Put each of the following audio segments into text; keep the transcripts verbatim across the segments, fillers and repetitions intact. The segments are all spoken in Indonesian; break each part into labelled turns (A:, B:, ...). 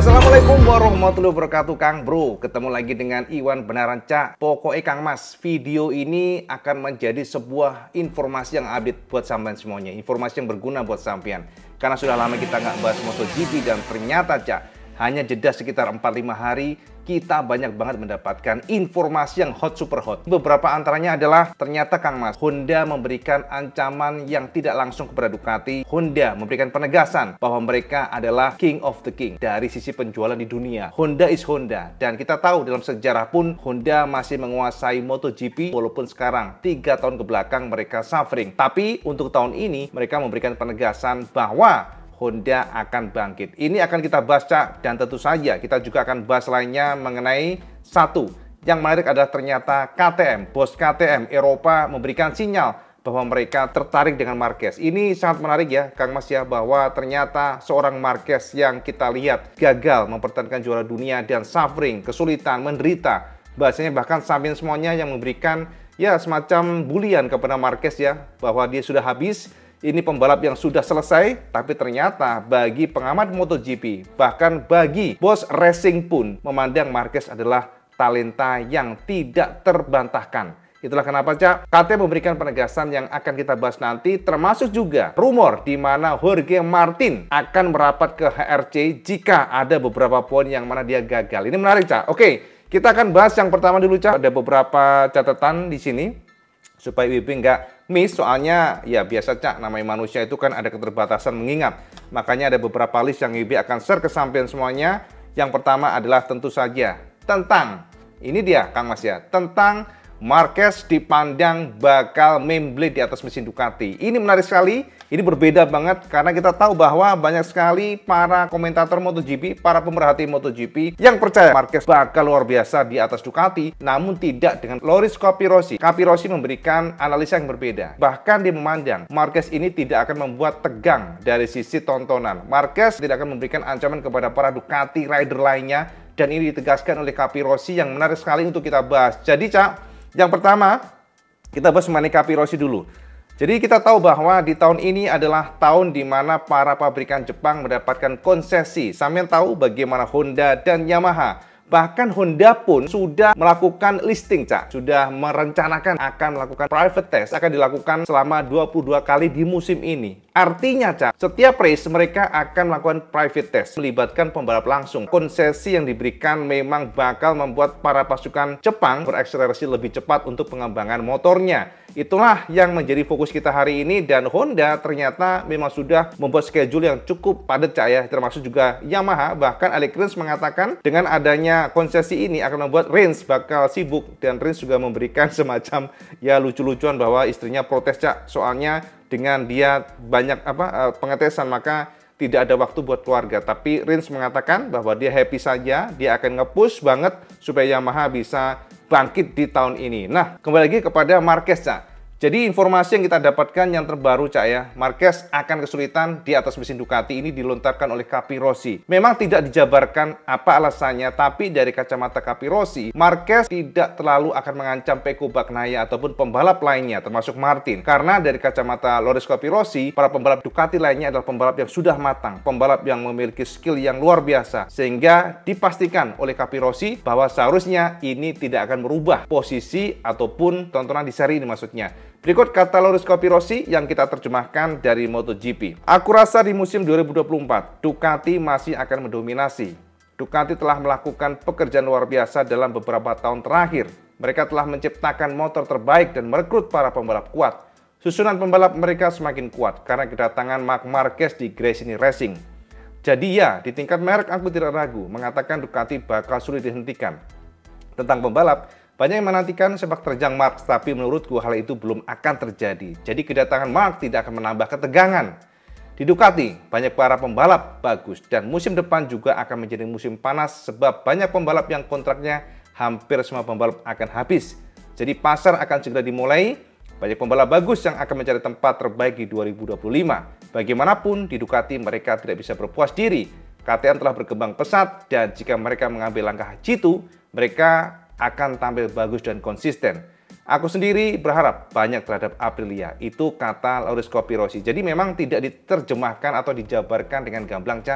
A: Assalamualaikum warahmatullahi wabarakatuh, Kang Bro. Ketemu lagi dengan Iwan Benaran Cak. Pokoknya Kang Mas, video ini akan menjadi sebuah informasi yang update buat sampean semuanya. Informasi yang berguna buat sampean. Karena sudah lama kita nggak bahas MotoGP dan ternyata Cak, hanya jeda sekitar empat lima hari, kita banyak banget mendapatkan informasi yang hot, super hot. Beberapa antaranya adalah ternyata Kang Mas, Honda memberikan ancaman yang tidak langsung kepada Ducati. Honda memberikan penegasan bahwa mereka adalah king of the king dari sisi penjualan di dunia. Honda is Honda. Dan kita tahu dalam sejarah pun Honda masih menguasai MotoGP walaupun sekarang tiga tahun ke belakang mereka suffering. Tapi untuk tahun ini mereka memberikan penegasan bahwa Honda akan bangkit. Ini akan kita bahas, Cak, dan tentu saja kita juga akan bahas lainnya mengenai satu. Yang menarik adalah ternyata K T M, bos K T M Eropa memberikan sinyal bahwa mereka tertarik dengan Marquez. Ini sangat menarik ya, Kang Mas ya, bahwa ternyata seorang Marquez yang kita lihat gagal mempertahankan juara dunia dan suffering, kesulitan, menderita. Bahasanya bahkan sampai semuanya yang memberikan ya semacam bulian kepada Marquez ya, bahwa dia sudah habis. Ini pembalap yang sudah selesai, tapi ternyata bagi pengamat MotoGP, bahkan bagi bos racing pun, memandang Marquez adalah talenta yang tidak terbantahkan. Itulah kenapa, Cak, K T M memberikan penegasan yang akan kita bahas nanti, termasuk juga rumor di mana Jorge Martin akan merapat ke H R C jika ada beberapa poin yang mana dia gagal. Ini menarik, Cak. Oke, kita akan bahas yang pertama dulu, Cak. Ada beberapa catatan di sini supaya W B nggak miss, soalnya ya biasa, Cak, namanya manusia itu kan ada keterbatasan mengingat. Makanya ada beberapa list yang W B akan share ke sampean semuanya. Yang pertama adalah tentu saja tentang, ini dia Kang Mas ya, tentang Marquez dipandang bakal memblade di atas mesin Ducati. Ini menarik sekali, ini berbeda banget karena kita tahu bahwa banyak sekali para komentator MotoGP, para pemerhati MotoGP yang percaya Marquez bakal luar biasa di atas Ducati, namun tidak dengan Loris Capirossi. Capirossi memberikan analisa yang berbeda. Bahkan dia memandang Marquez ini tidak akan membuat tegang dari sisi tontonan. Marquez tidak akan memberikan ancaman kepada para Ducati rider lainnya, dan ini ditegaskan oleh Capirossi yang menarik sekali untuk kita bahas. Jadi, Cak, yang pertama, kita bahas mengenai Capirossi dulu. Jadi kita tahu bahwa di tahun ini adalah tahun di mana para pabrikan Jepang mendapatkan konsesi. Sampean tahu bagaimana Honda dan Yamaha. Bahkan Honda pun sudah melakukan listing, Cak. Sudah merencanakan akan melakukan private test. Akan dilakukan selama dua puluh dua kali di musim ini. Artinya, Cak, setiap race mereka akan melakukan private test. Melibatkan pembalap langsung. Konsesi yang diberikan memang bakal membuat para pasukan Jepang berakselerasi lebih cepat untuk pengembangan motornya. Itulah yang menjadi fokus kita hari ini, dan Honda ternyata memang sudah membuat schedule yang cukup padat, Cak ya, termasuk juga Yamaha. Bahkan Alex Rins mengatakan dengan adanya konsesi ini akan membuat Rins bakal sibuk, dan Rins juga memberikan semacam ya lucu-lucuan bahwa istrinya protes, Cak, soalnya dengan dia banyak apa pengetesan maka tidak ada waktu buat keluarga. Tapi Rins mengatakan bahwa dia happy saja, dia akan nge-push banget supaya Yamaha bisa bangkit di tahun ini. Nah, kembali lagi kepada Marquez, Cak. Jadi informasi yang kita dapatkan yang terbaru, Cak ya, Marquez akan kesulitan di atas mesin Ducati. Ini dilontarkan oleh Capirossi. Memang tidak dijabarkan apa alasannya, tapi dari kacamata Capirossi, Marquez tidak terlalu akan mengancam Pecco Bagnaia ataupun pembalap lainnya, termasuk Martin. Karena dari kacamata Loris Capirossi, para pembalap Ducati lainnya adalah pembalap yang sudah matang, pembalap yang memiliki skill yang luar biasa, sehingga dipastikan oleh Capirossi bahwa seharusnya ini tidak akan merubah posisi ataupun tontonan di seri ini maksudnya. Berikut kata Loris Capirossi yang kita terjemahkan dari MotoGP. Aku rasa di musim dua ribu dua puluh empat, Ducati masih akan mendominasi. Ducati telah melakukan pekerjaan luar biasa dalam beberapa tahun terakhir. Mereka telah menciptakan motor terbaik dan merekrut para pembalap kuat. Susunan pembalap mereka semakin kuat karena kedatangan Marc Marquez di Gresini Racing. Jadi ya, di tingkat merek aku tidak ragu mengatakan Ducati bakal sulit dihentikan. Tentang pembalap, banyak yang menantikan sepak terjang Marc, tapi menurutku hal itu belum akan terjadi. Jadi kedatangan Marc tidak akan menambah ketegangan. Di Ducati, banyak para pembalap bagus, dan musim depan juga akan menjadi musim panas sebab banyak pembalap yang kontraknya hampir semua pembalap akan habis. Jadi pasar akan segera dimulai, banyak pembalap bagus yang akan mencari tempat terbaik di dua ribu dua puluh lima. Bagaimanapun, di Ducati mereka tidak bisa berpuas diri. K T M telah berkembang pesat, dan jika mereka mengambil langkah jitu, mereka akan tampil bagus dan konsisten. Aku sendiri berharap banyak terhadap Aprilia. Itu kata Loris Capirossi. Jadi memang tidak diterjemahkan atau dijabarkan dengan gamblang, Cak.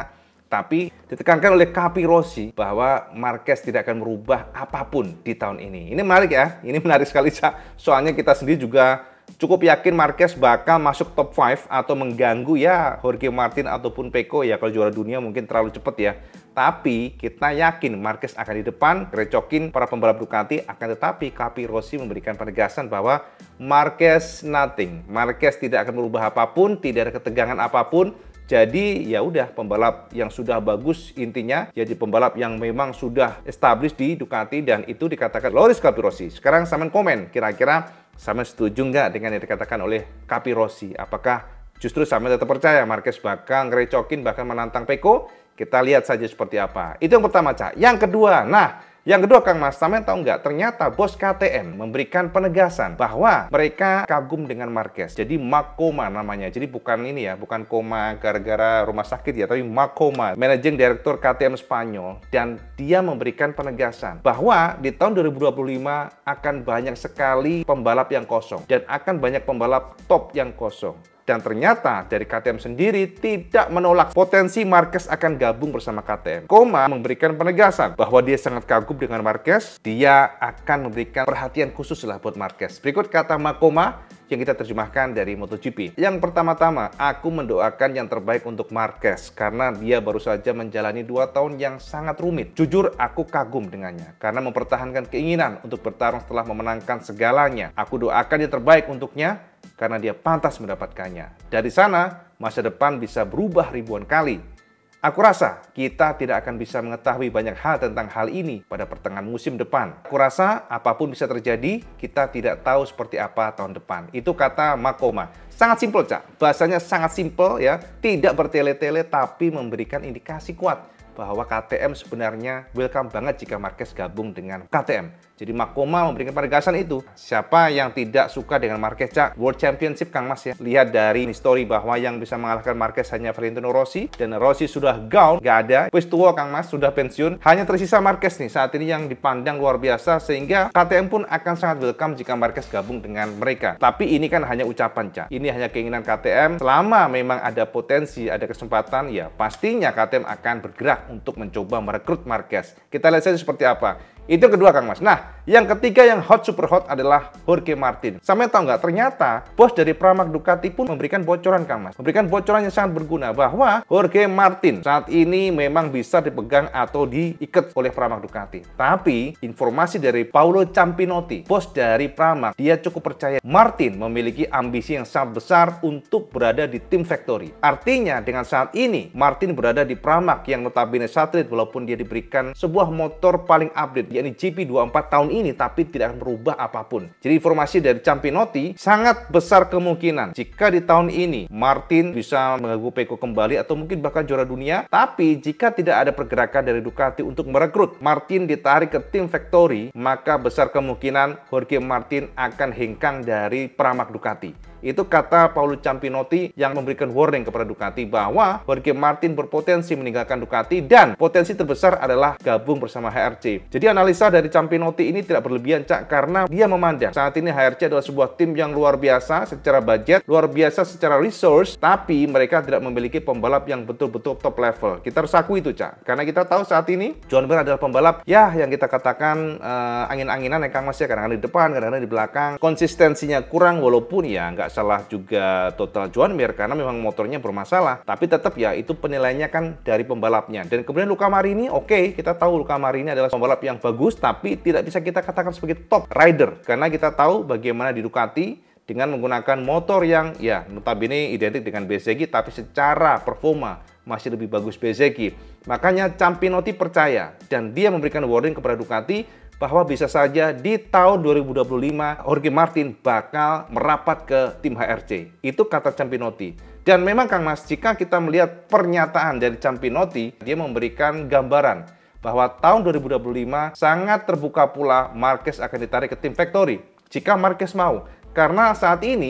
A: Tapi ditekankan oleh Capirossi bahwa Marquez tidak akan merubah apapun di tahun ini. Ini menarik ya, ini menarik sekali Cak. Soalnya kita sendiri juga cukup yakin Marquez bakal masuk top lima atau mengganggu ya Jorge Martin ataupun Pecco ya. Kalau juara dunia mungkin terlalu cepat ya. Tapi kita yakin Marquez akan di depan, recokin para pembalap Ducati. Akan tetapi Capirossi memberikan penegasan bahwa Marquez nothing. Marquez tidak akan merubah apapun, tidak ada ketegangan apapun. Jadi ya udah, pembalap yang sudah bagus intinya, jadi pembalap yang memang sudah established di Ducati, dan itu dikatakan Loris Capirossi. Sekarang Samen komen, kira-kira Samen setuju nggak dengan yang dikatakan oleh Capirossi? Apakah justru Samen tetap percaya Marquez bakal ngerecokin, bahkan menantang Pecco? Kita lihat saja seperti apa. Itu yang pertama, Cak. Yang kedua, nah yang kedua Kang Mas, Samen tahu nggak? Ternyata bos K T M memberikan penegasan bahwa mereka kagum dengan Marquez. Jadi Makoma namanya. Jadi bukan ini ya, bukan koma gara-gara rumah sakit ya, tapi Makoma, Managing Director K T M Spanyol. Dan dia memberikan penegasan bahwa di tahun dua ribu dua puluh lima akan banyak sekali pembalap yang kosong. Dan akan banyak pembalap top yang kosong. Dan ternyata dari K T M sendiri tidak menolak potensi Marquez akan gabung bersama K T M. Koma memberikan penegasan bahwa dia sangat kagum dengan Marquez. Dia akan memberikan perhatian khusus lah buat Marquez. Berikut kata Makoma yang kita terjemahkan dari MotoGP. Yang pertama-tama, aku mendoakan yang terbaik untuk Marquez karena dia baru saja menjalani dua tahun yang sangat rumit. Jujur, aku kagum dengannya karena mempertahankan keinginan untuk bertarung setelah memenangkan segalanya. Aku doakan yang terbaik untuknya karena dia pantas mendapatkannya. Dari sana, masa depan bisa berubah ribuan kali. Aku rasa kita tidak akan bisa mengetahui banyak hal tentang hal ini pada pertengahan musim depan. Aku rasa apapun bisa terjadi, kita tidak tahu seperti apa tahun depan. Itu kata Makoma. Sangat simpel, Cak. Bahasanya sangat simpel ya, tidak bertele-tele tapi memberikan indikasi kuat bahwa K T M sebenarnya welcome banget jika Marquez gabung dengan K T M. Jadi Makoma memberikan penegasan itu. Siapa yang tidak suka dengan Marquez, Cak? World Championship, Kang Mas ya. Lihat dari story bahwa yang bisa mengalahkan Marquez hanya Valentino Rossi. Dan Rossi sudah gone, nggak ada. Wis tua, Kang Mas, sudah pensiun. Hanya tersisa Marquez nih saat ini yang dipandang luar biasa. Sehingga K T M pun akan sangat welcome jika Marquez gabung dengan mereka. Tapi ini kan hanya ucapan, Cak. Ini hanya keinginan K T M. Selama memang ada potensi, ada kesempatan, ya pastinya K T M akan bergerak untuk mencoba merekrut Marquez. Kita lihat saja seperti apa. Itu yang kedua, Kang Mas. Nah, yang ketiga yang hot, super hot adalah Jorge Martin. Sampai tahu nggak? Ternyata bos dari Pramac Ducati pun memberikan bocoran, Kang Mas. Memberikan bocoran yang sangat berguna bahwa Jorge Martin saat ini memang bisa dipegang atau diikat oleh Pramac Ducati. Tapi informasi dari Paolo Campinotti, bos dari Pramac, dia cukup percaya Martin memiliki ambisi yang sangat besar untuk berada di tim factory. Artinya dengan saat ini Martin berada di Pramac yang notabene satelit, walaupun dia diberikan sebuah motor paling update, yakni G P dua puluh empat tahun ini, tapi tidak akan merubah apapun. Jadi informasi dari Campinotti, sangat besar kemungkinan jika di tahun ini Martin bisa mengganggu Pecco kembali atau mungkin bahkan juara dunia, tapi jika tidak ada pergerakan dari Ducati untuk merekrut Martin ditarik ke tim factory, maka besar kemungkinan Jorge Martin akan hengkang dari Pramac Ducati. Itu kata Paolo Campinotti yang memberikan warning kepada Ducati bahwa Jorge Martin berpotensi meninggalkan Ducati dan potensi terbesar adalah gabung bersama H R C. Jadi analisa dari Campinotti ini tidak berlebihan, Cak, karena dia memandang saat ini H R C adalah sebuah tim yang luar biasa secara budget, luar biasa secara resource, tapi mereka tidak memiliki pembalap yang betul-betul top level. Kita harus akui itu, Cak, karena kita tahu saat ini John Mir adalah pembalap ya yang kita katakan uh, angin-anginan ya, Kang Mas ya, kadang-kadang di depan, kadang-kadang di belakang. Konsistensinya kurang, walaupun ya nggak salah juga total Joan Mir karena memang motornya bermasalah, tapi tetap ya itu penilaiannya kan dari pembalapnya. Dan kemudian Luca Marini, oke, okay, kita tahu Luca Marini adalah pembalap yang bagus, tapi tidak bisa kita katakan sebagai top rider karena kita tahu bagaimana di Ducati dengan menggunakan motor yang ya notabene identik dengan Bezzecchi, tapi secara performa masih lebih bagus Bezzecchi. Makanya Campinotti percaya dan dia memberikan warning kepada Ducati bahwa bisa saja di tahun dua ribu dua puluh lima Jorge Martin bakal merapat ke tim H R C. Itu kata Campinotti. Dan memang, Kang Mas, jika kita melihat pernyataan dari Campinotti, dia memberikan gambaran bahwa tahun dua ribu dua puluh lima sangat terbuka pula Marquez akan ditarik ke tim factory jika Marquez mau. Karena saat ini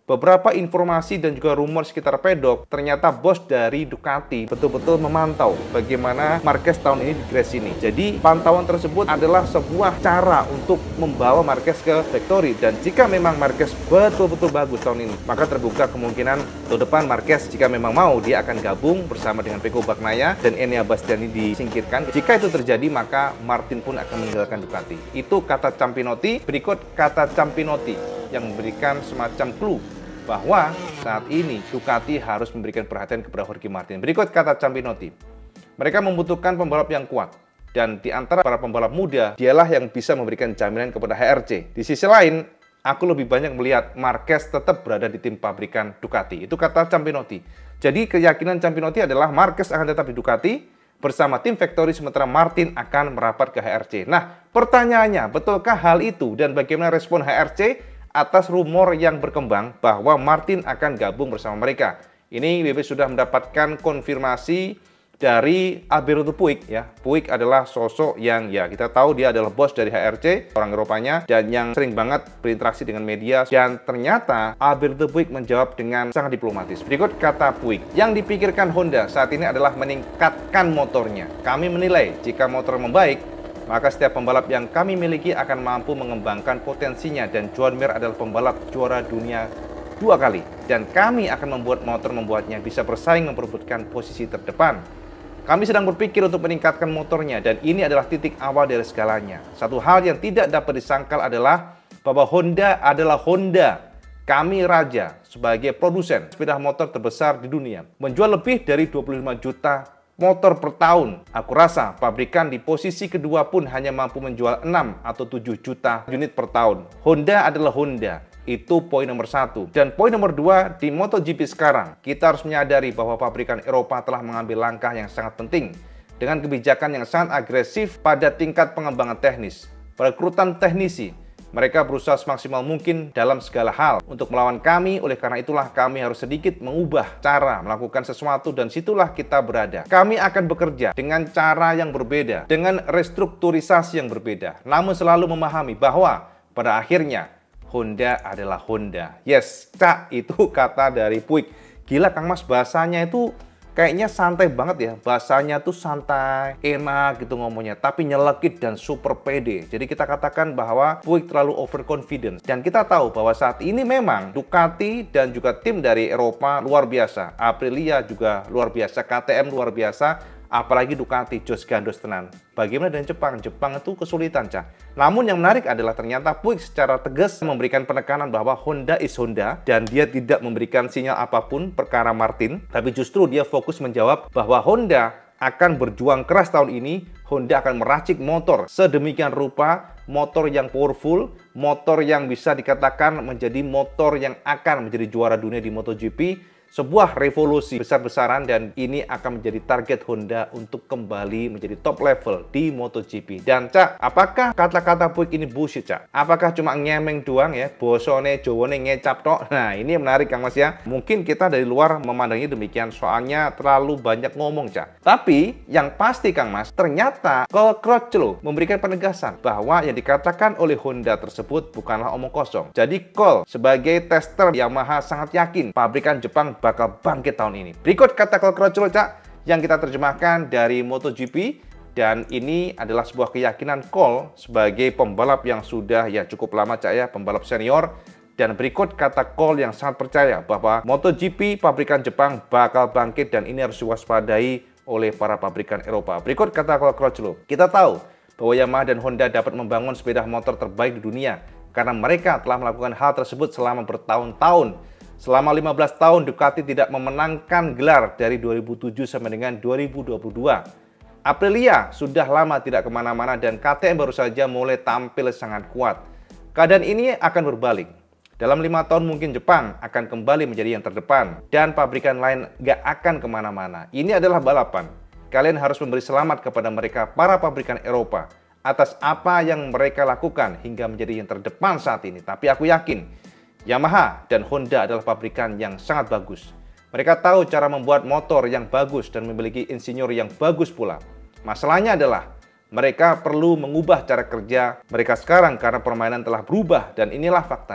A: beberapa informasi dan juga rumor sekitar pedok, ternyata bos dari Ducati betul-betul memantau bagaimana Marquez tahun ini di Gresini ini. Jadi pantauan tersebut adalah sebuah cara untuk membawa Marquez ke factory, dan jika memang Marquez betul-betul bagus tahun ini, maka terbuka kemungkinan tahun depan Marquez jika memang mau dia akan gabung bersama dengan Pecco Bagnaia dan Enea Bastianini disingkirkan. Jika itu terjadi maka Martin pun akan meninggalkan Ducati. Itu kata Campinotti. Berikut kata Campinotti yang memberikan semacam clue bahwa saat ini Ducati harus memberikan perhatian kepada Jorge Martin. Berikut kata Campinotti. Mereka membutuhkan pembalap yang kuat, dan di antara para pembalap muda, dialah yang bisa memberikan jaminan kepada H R C. Di sisi lain, aku lebih banyak melihat Marquez tetap berada di tim pabrikan Ducati. Itu kata Campinotti. Jadi keyakinan Campinotti adalah Marquez akan tetap di Ducati bersama tim factory, sementara Martin akan merapat ke H R C. Nah, pertanyaannya, betulkah hal itu dan bagaimana respon H R C atas rumor yang berkembang bahwa Martin akan gabung bersama mereka? Ini B B sudah mendapatkan konfirmasi dari Alberto Puig ya. Puig adalah sosok yang ya kita tahu dia adalah bos dari H R C, orang Eropanya, dan yang sering banget berinteraksi dengan media. Dan ternyata Alberto Puig menjawab dengan sangat diplomatis. Berikut kata Puig, yang dipikirkan Honda saat ini adalah meningkatkan motornya. Kami menilai jika motor membaik, maka setiap pembalap yang kami miliki akan mampu mengembangkan potensinya, dan Joan Mir adalah pembalap juara dunia dua kali, dan kami akan membuat motor membuatnya bisa bersaing memperebutkan posisi terdepan. Kami sedang berpikir untuk meningkatkan motornya, dan ini adalah titik awal dari segalanya. Satu hal yang tidak dapat disangkal adalah bahwa Honda adalah Honda. Kami raja sebagai produsen sepeda motor terbesar di dunia, menjual lebih dari dua puluh lima juta motor per tahun. Aku rasa pabrikan di posisi kedua pun hanya mampu menjual enam atau tujuh juta unit per tahun. Honda adalah Honda. Itu poin nomor satu. Dan poin nomor dua, di MotoGP sekarang, kita harus menyadari bahwa pabrikan Eropa telah mengambil langkah yang sangat penting dengan kebijakan yang sangat agresif pada tingkat pengembangan teknis, perekrutan teknisi. Mereka berusaha semaksimal mungkin dalam segala hal untuk melawan kami. Oleh karena itulah kami harus sedikit mengubah cara melakukan sesuatu, dan situlah kita berada. Kami akan bekerja dengan cara yang berbeda, dengan restrukturisasi yang berbeda, namun selalu memahami bahwa pada akhirnya Honda adalah Honda. Yes, Cak, itu kata dari Puig. Gila Kang Mas, bahasanya itu kayaknya santai banget ya. Bahasanya tuh santai, enak gitu ngomongnya, tapi nyelekit dan super pede. Jadi kita katakan bahwa Puig terlalu overconfident. Dan kita tahu bahwa saat ini memang Ducati dan juga tim dari Eropa luar biasa. Aprilia juga luar biasa, K T M luar biasa, apalagi Ducati, jos gandos tenan. Bagaimana dengan Jepang? Jepang itu kesulitan, Cah. Namun yang menarik adalah ternyata Puig secara tegas memberikan penekanan bahwa Honda is Honda, dan dia tidak memberikan sinyal apapun perkara Martin, tapi justru dia fokus menjawab bahwa Honda akan berjuang keras tahun ini. Honda akan meracik motor sedemikian rupa, motor yang powerful, motor yang bisa dikatakan menjadi motor yang akan menjadi juara dunia di MotoGP. Sebuah revolusi besar-besaran, dan ini akan menjadi target Honda untuk kembali menjadi top level di MotoGP. Dan Cak, apakah kata-kata Puig ini bullshit, Cak? Apakah cuma ngemeng doang ya? Bosone, Jowone ngecap tok? Nah, ini yang menarik Kang Mas ya. Mungkin kita dari luar memandangnya demikian, soalnya terlalu banyak ngomong, Cak. Tapi yang pasti Kang Mas, ternyata Cole Crutchlow memberikan penegasan bahwa yang dikatakan oleh Honda tersebut bukanlah omong kosong. Jadi Cole sebagai tester Yamaha sangat yakin pabrikan Jepang bakal bangkit tahun ini. Berikut kata Cole Crutchlow, Cak, yang kita terjemahkan dari MotoGP, dan ini adalah sebuah keyakinan Cole sebagai pembalap yang sudah ya cukup lama, Cak ya, pembalap senior. Dan berikut kata Cole yang sangat percaya bahwa MotoGP pabrikan Jepang bakal bangkit, dan ini harus diwaspadai oleh para pabrikan Eropa. Berikut kata Cole Crutchlow, kita tahu bahwa Yamaha dan Honda dapat membangun sepeda motor terbaik di dunia karena mereka telah melakukan hal tersebut selama bertahun-tahun. Selama lima belas tahun Ducati tidak memenangkan gelar dari dua ribu tujuh sampai dengan dua ribu dua puluh dua. Aprilia sudah lama tidak kemana-mana, dan K T M baru saja mulai tampil sangat kuat. Keadaan ini akan berbalik. Dalam lima tahun mungkin Jepang akan kembali menjadi yang terdepan, dan pabrikan lain gak akan kemana-mana. Ini adalah balapan. Kalian harus memberi selamat kepada mereka, para pabrikan Eropa, atas apa yang mereka lakukan hingga menjadi yang terdepan saat ini. Tapi aku yakin Yamaha dan Honda adalah pabrikan yang sangat bagus. Mereka tahu cara membuat motor yang bagus dan memiliki insinyur yang bagus pula. Masalahnya adalah mereka perlu mengubah cara kerja mereka sekarang karena permainan telah berubah, dan inilah faktanya.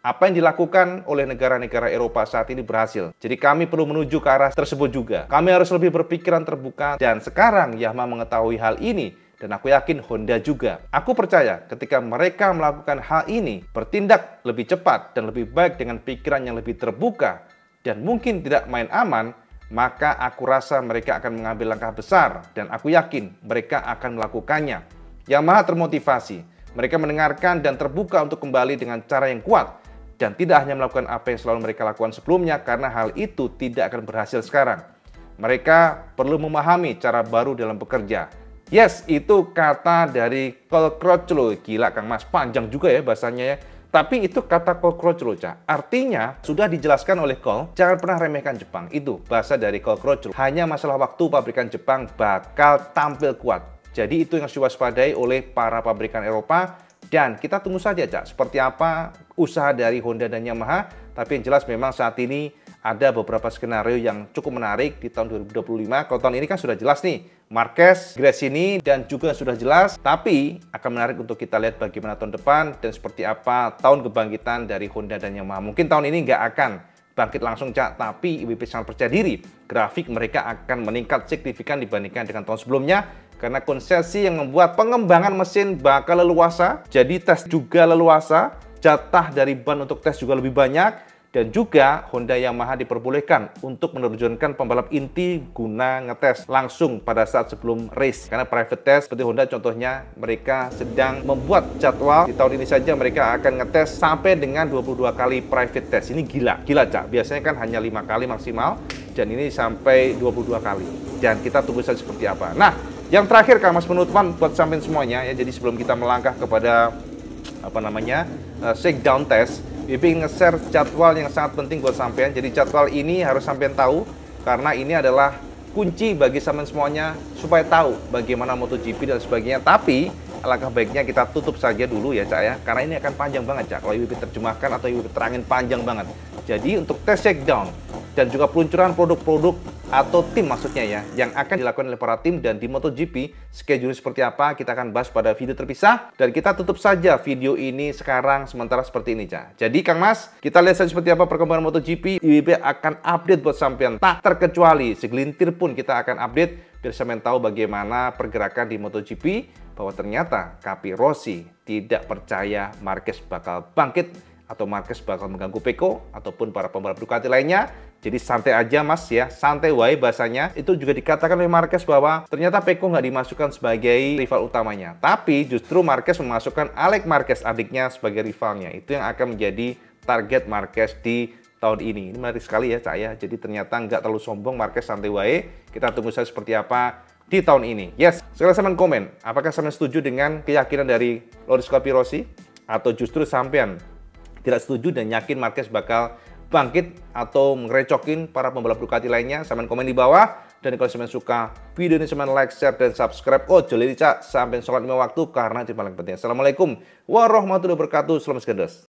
A: Apa yang dilakukan oleh negara-negara Eropa saat ini berhasil. Jadi kami perlu menuju ke arah tersebut juga. Kami harus lebih berpikiran terbuka, dan sekarang Yamaha mengetahui hal ini, dan aku yakin Honda juga. Aku percaya ketika mereka melakukan hal ini, bertindak lebih cepat dan lebih baik dengan pikiran yang lebih terbuka, dan mungkin tidak main aman, maka aku rasa mereka akan mengambil langkah besar, dan aku yakin mereka akan melakukannya. Yamaha termotivasi. Mereka mendengarkan dan terbuka untuk kembali dengan cara yang kuat, dan tidak hanya melakukan apa yang selalu mereka lakukan sebelumnya, karena hal itu tidak akan berhasil sekarang. Mereka perlu memahami cara baru dalam bekerja. Yes, itu kata dari Cole Crutchlow. Gila Kang Mas, panjang juga ya bahasanya ya. Tapi itu kata Cole Crutchlow, Cak. Artinya, sudah dijelaskan oleh Cole, jangan pernah remehkan Jepang. Itu bahasa dari Cole Crutchlow. Hanya masalah waktu pabrikan Jepang bakal tampil kuat. Jadi itu yang harus diwaspadai oleh para pabrikan Eropa. Dan kita tunggu saja, Cak, seperti apa usaha dari Honda dan Yamaha. Tapi yang jelas memang saat ini ada beberapa skenario yang cukup menarik di tahun dua ribu dua puluh lima. Kalau tahun ini kan sudah jelas nih, Marquez, Gresini, dan juga sudah jelas. Tapi akan menarik untuk kita lihat bagaimana tahun depan dan seperti apa tahun kebangkitan dari Honda dan Yamaha. Mungkin tahun ini nggak akan bangkit langsung, Cak, tapi I B P sangat percaya diri. Grafik mereka akan meningkat signifikan dibandingkan dengan tahun sebelumnya, karena konsesi yang membuat pengembangan mesin bakal leluasa, jadi tes juga leluasa, jatah dari ban untuk tes juga lebih banyak, dan juga Honda Yamaha diperbolehkan untuk menerjunkan pembalap inti guna ngetes langsung pada saat sebelum race. Karena private test seperti Honda contohnya, mereka sedang membuat jadwal. Di tahun ini saja mereka akan ngetes sampai dengan dua puluh dua kali private test. Ini gila, gila Cak. Biasanya kan hanya lima kali maksimal, dan ini sampai dua puluh dua kali. Dan kita tunggu saja seperti apa. Nah, yang terakhir Kang Mas, penutupan buat sampean semuanya ya. Jadi sebelum kita melangkah kepada apa namanya uh, shakedown test, B P nge-share jadwal yang sangat penting buat sampean. Jadi jadwal ini harus sampean tahu, karena ini adalah kunci bagi sampean semuanya supaya tahu bagaimana MotoGP dan sebagainya. Tapi alangkah baiknya kita tutup saja dulu ya, Cak ya, karena ini akan panjang banget, Cak, kalau I B P terjemahkan atau I B P terangin panjang banget. Jadi untuk tes shakedown dan juga peluncuran produk-produk atau tim maksudnya ya, yang akan dilakukan oleh para tim dan di MotoGP, schedule seperti apa kita akan bahas pada video terpisah. Dan kita tutup saja video ini sekarang sementara seperti ini, Cak. Jadi Kang Mas, kita lihat saja seperti apa perkembangan MotoGP. I B B akan update buat sampean, tak terkecuali segelintir pun kita akan update biar sampean tahu bagaimana pergerakan di MotoGP, bahwa ternyata Capirossi tidak percaya Marquez bakal bangkit atau Marquez bakal mengganggu Pecco ataupun para pembalap Ducati lainnya. Jadi santai aja Mas ya, santai wae bahasanya. Itu juga dikatakan oleh Marquez bahwa ternyata Pecco nggak dimasukkan sebagai rival utamanya, tapi justru Marquez memasukkan Alex Marquez adiknya sebagai rivalnya. Itu yang akan menjadi target Marquez di tahun ini. Ini menarik sekali ya, Cak ya. Jadi ternyata nggak terlalu sombong Marquez, santai wae. Kita tunggu saja seperti apa di tahun ini. Yes, sekarang sampean komen, apakah sampean setuju dengan keyakinan dari Loris Capirossi, atau justru sampean tidak setuju dan yakin Marquez bakal bangkit atau ngerecokin para pembalap Ducati lainnya? Sampean komen di bawah. Dan kalau sampean suka video ini, sampean like, share, dan subscribe. Oh, jeli Cak, sampean sholat lima waktu karena itu paling penting. Assalamualaikum warahmatullahi wabarakatuh. Selamat segendos.